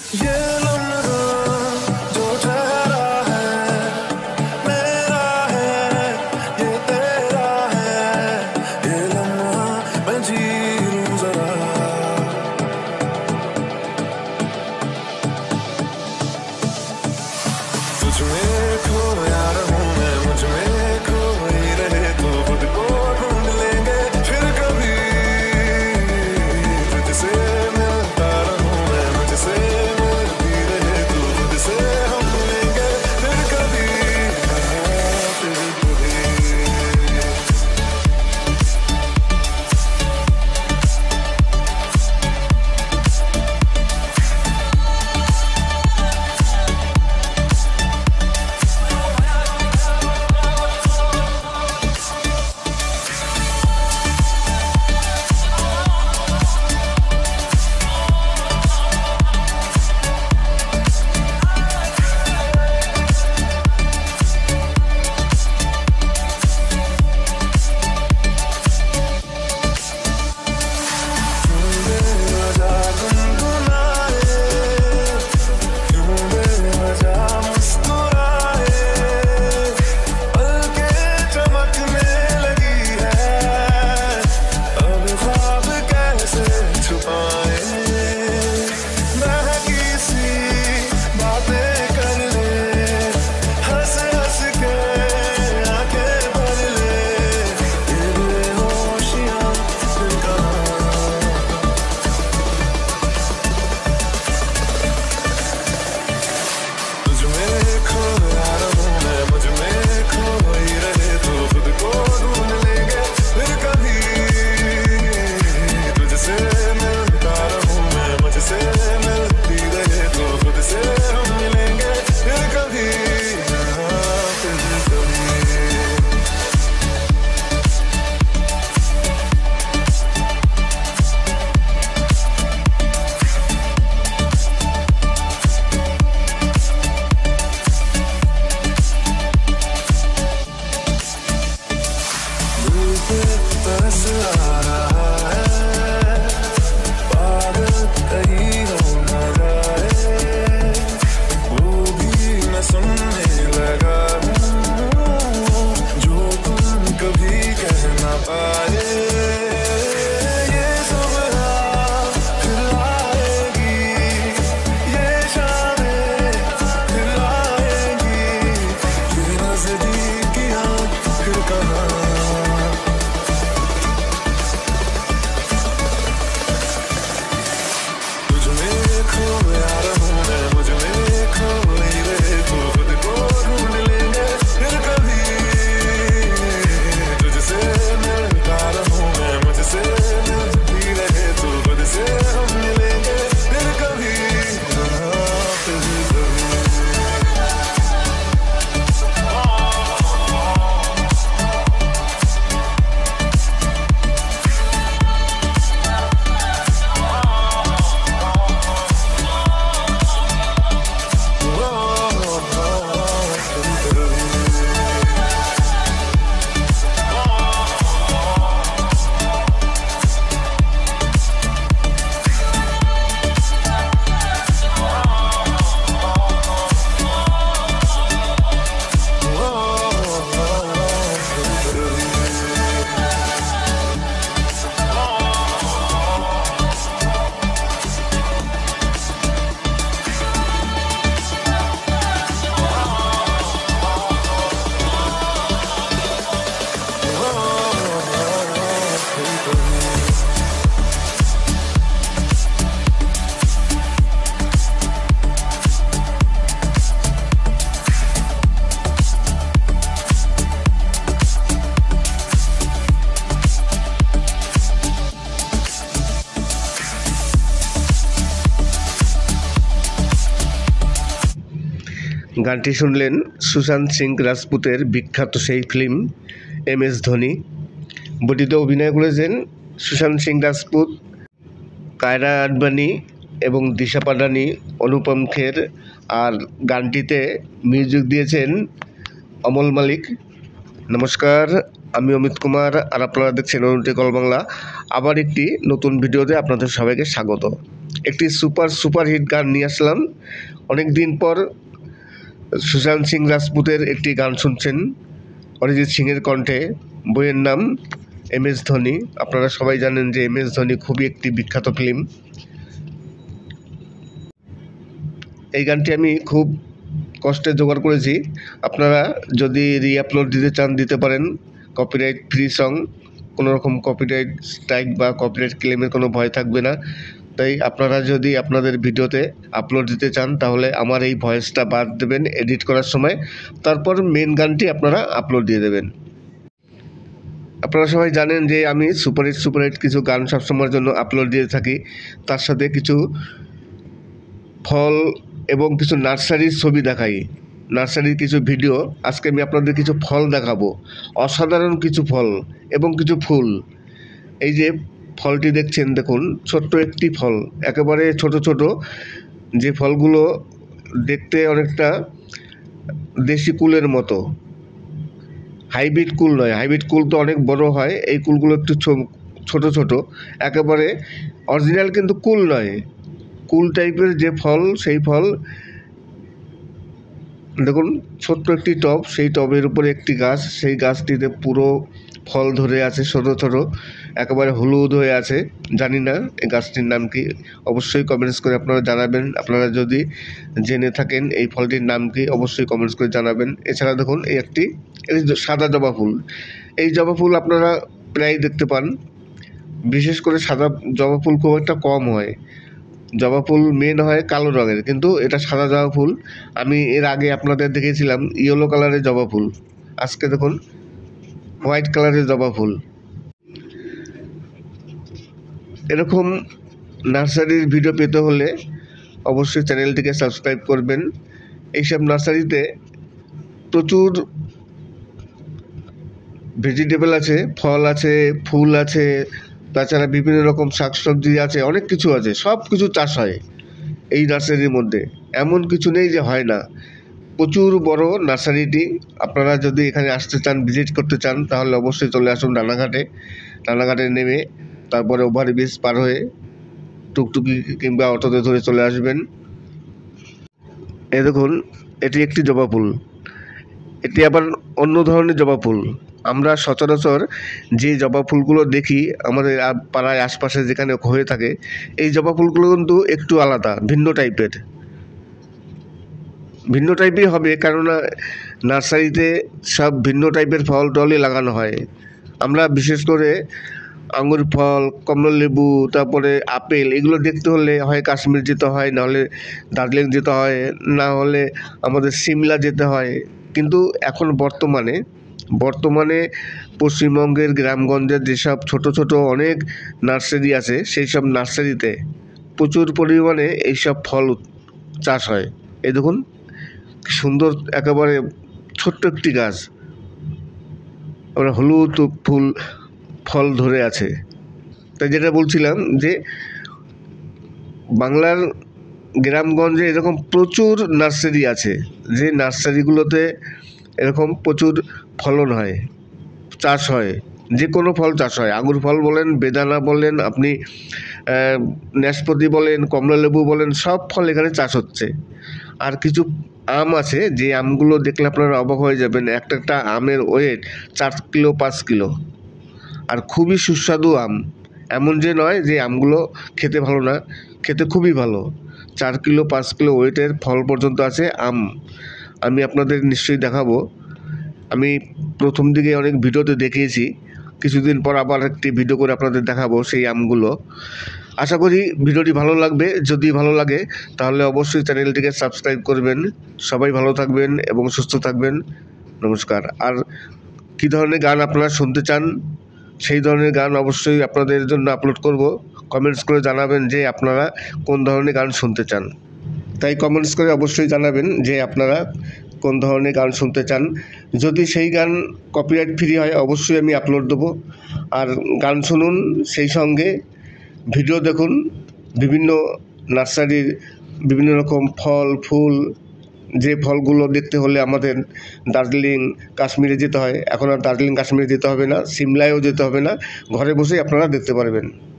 ये लम्हा जो ठहरा है मेरा है, ये तेरा है। ये लम्हा मैं जी लूं जरा। तुझ में खोया रहूं मैं, मुझ में खोई रहे तो खुद को ढूंढ लेंगे फिर कभी। तुझसे मिलता रहूं मैं, मुझसे मिलती रहे तो खुद से हम मिलेंगे फिर कभी। फिर कभी बस आ रहा है, पागल कहीं हो न जाए, वो भी मैं सुनने लगा हूँ जो तुम कभी कह न पाए। ये सुबह फिर आएगी, ये शामें फिर आएगी, ये नज़दीकियाँ फिर कहाँ। গানটি শুনলেন সুশান্ত সিং রাজপুতের বিখ্যাত সেই ফিল্ম MS ধোনি। বইটিতে অভিনয় করেছেন সুশান্ত সিং রাজপুত, কায়রা আডবাণী এবং দিশা পাটানি, অনুপম খের। আর গানটিতে মিউজিক দিয়েছেন অমল মালিক। নমস্কার, আমি অমিত কুমার আর আপনারা দেখছেন অনুটি কল বাংলা। আবার একটি নতুন ভিডিওতে আপনাদের সবাইকে স্বাগত। একটি সুপারহিট গান নিয়ে আসলাম। অনেক দিন পর সুশান্ত সিং রাজপুতের একটি গান শুনছেন অরিজিৎ সিংয়ের কণ্ঠে। বইয়ের নাম MS ধোনি। আপনারা সবাই জানেন যে MS ধোনি খুবই একটি বিখ্যাত ফিল্ম। এই গানটি আমি খুব কষ্টে জোগাড় করেছি। আপনারা যদি রিআপলোড দিতে চান দিতে পারেন, কপিরাইট ফ্রি সং, কোনো রকম কপিরাইট স্ট্রাইক বা কপিরাইট ক্লেমের কোনো ভয় থাকবে না। তাই আপনারা যদি আপনাদের ভিডিওতে আপলোড দিতে চান তাহলে আমার এই ভয়েসটা বাদ দেবেন এডিট করার সময়, তারপর মেন গানটি আপনারা আপলোড দিয়ে দেবেন। আপনারা সবাই জানেন যে আমি সুপারহিট কিছু গান সবসময়ের জন্য আপলোড দিয়ে থাকি। তার সাথে কিছু ফল এবং কিছু নার্সারির ছবি দেখাই, নার্সারির কিছু ভিডিও। আজকে আমি আপনাদের কিছু ফল দেখাবো, অসাধারণ কিছু ফল এবং কিছু ফুল। এই যে ফলটি দেখছেন, দেখুন ছোট্ট একটি ফল, একেবারে ছোট ছোট, যে ফলগুলো দেখতে অনেকটা দেশি কুলের মতো। হাইব্রিড কুল নয়, হাইব্রিড কুল তো অনেক বড় হয়, এই কুলগুলো একটু ছোট ছোট, একেবারে অরিজিনাল কিন্তু কুল নয়, কুল টাইপের যে ফল সেই ফল। দেখুন ছোট্ট একটি টব, সেই টবের উপরে একটি গাছ, সেই গাছটিতে পুরো ফল ধরে আছে ছোটো ছোটো, একেবারে হলুদ হয়ে আছে। জানি না এই গাছটির নাম কি, অবশ্যই কমেন্টস করে আপনারা জানাবেন। আপনারা যদি জেনে থাকেন এই ফলটির নাম কি অবশ্যই কমেন্টস করে জানাবেন। এছাড়া দেখুন এই সাদা জবা ফুল। এই জবা ফুল আপনারা প্রায় দেখতে পান, বিশেষ করে সাদা জবা ফুল খুব একটা কম হয়। জবা ফুল মেন হয় কালো রঙের, কিন্তু এটা সাদা জবা ফুল। আমি এর আগে আপনাদের দেখেছিলাম ইয়েলো কালারের জবা ফুল, আজকে দেখুন হোয়াইট কালারের জবা ফুল। এরকম নার্সারির ভিডিও পেতে হলে অবশ্যই চ্যানেলটিকে সাবস্ক্রাইব করবেন। এইসব নার্সারিতে প্রচুর ভেজিটেবল আছে, ফল আছে, ফুল আছে, তাছাড়া বিভিন্ন রকম শাকসবজি আছে, অনেক কিছু আছে, সব কিছু চাষ হয় এই নার্সারির মধ্যে। এমন কিছু নেই যে হয় না। প্রচুর বড় নার্সারিটি। আপনারা যদি এখানে আসতে চান, ভিজিট করতে চান, তাহলে অবশ্যই চলে আসুন রানাঘাটে নেমে তারপরে ওভারব্রিজ পার হয়ে টুকটুকি কিংবা অটোতে ধরে চলে আসবেন। দেখুন এটি একটি জবা ফুল, এটি আবার অন্য ধরনের জবা ফুল। আমরা সচরাচর যে জবা ফুলগুলো দেখি আমাদের পাড়ায় আশপাশে যেখানে হয়ে থাকে, এই জবা ফুলগুলো কিন্তু একটু আলাদা, ভিন্ন টাইপের হবে, কেননা নার্সারিতে সব ভিন্ন টাইপের ফল টলই লাগানো হয়। আমরা বিশেষ করে আঙুর ফল, কমলালেবু, তারপরে আপেল, এগুলো দেখতে হলে হয় কাশ্মীর যেতে হয়, নাহলে দার্জিলিং যেতে হয়, না হলে আমাদের সিমলা যেতে হয়। কিন্তু এখন বর্তমানে পশ্চিমবঙ্গের গ্রামগঞ্জের যেসব ছোট ছোট অনেক নার্সারি আছে, সেই সব নার্সারিতে প্রচুর পরিমাণে এইসব ফল চাষ হয়। এই দেখুন সুন্দর একেবারে ছোট্ট একটি গাছ, আমরা হলুদ ফল ধরে আছে। তাই যেটা বলছিলাম যে বাংলার গ্রামগঞ্জে এরকম প্রচুর নার্সারি আছে, যে নার্সারিগুলোতে এরকম প্রচুর ফলন হয়, চাষ হয়, যে কোনো ফল চাষ হয়। আঙুর ফল বলেন, বেদানা বলেন, আপনি নাশপাতি বলেন, কমলালেবু বলেন, সব ফল এখানে চাষ হচ্ছে। আর কিছু আম আছে, যে আমগুলো দেখলে আপনারা অবাক হয়ে যাবেন। একটা আমের ওয়েট 4 কিলো 5 কিলো, আর খুবই সুস্বাদু আম। এমন যে নয় যে আমগুলো খেতে ভালো না, খেতে খুবই ভালো। 4 কিলো 5 কিলো ওয়েটের ফল পর্যন্ত আছে আম। আমি আপনাদের নিশ্চয়ই দেখাবো। আমি প্রথম দিকে অনেক ভিডিওতে দেখিয়েছি, কিছুদিন পর আবার একটি ভিডিও করে আপনাদের দেখাবো সেই আমগুলো। আশা করি ভিডিওটি ভালো লাগবে। যদি ভালো লাগে তাহলে অবশ্যই চ্যানেলটিকে সাবস্ক্রাইব করবেন। সবাই ভালো থাকবেন এবং সুস্থ থাকবেন। নমস্কার। আর কী ধরনের গান আপনারা শুনতে চান, সেই ধরনের গান অবশ্যই আপনাদের জন্য আপলোড করব। কমেন্টস করে জানাবেন যে আপনারা কোন ধরনের গান শুনতে চান। তাই কমেন্টস করে অবশ্যই জানাবেন যে আপনারা কোন ধরনের গান শুনতে চান। যদি সেই গান কপিরাইট ফ্রি হয় অবশ্যই আমি আপলোড দেবো। আর গান শুনুন, সেই সঙ্গে ভিডিও দেখুন। বিভিন্ন নার্সারির বিভিন্ন রকম ফল ফুল, যে ফলগুলো দেখতে হলে আমাদের দার্জিলিং কাশ্মীরে যেতে হয়, এখন আর দার্জিলিং কাশ্মীরে যেতে হবে না, সিমলায়ও যেতে হবে না, ঘরে বসেই আপনারা দেখতে পারবেন।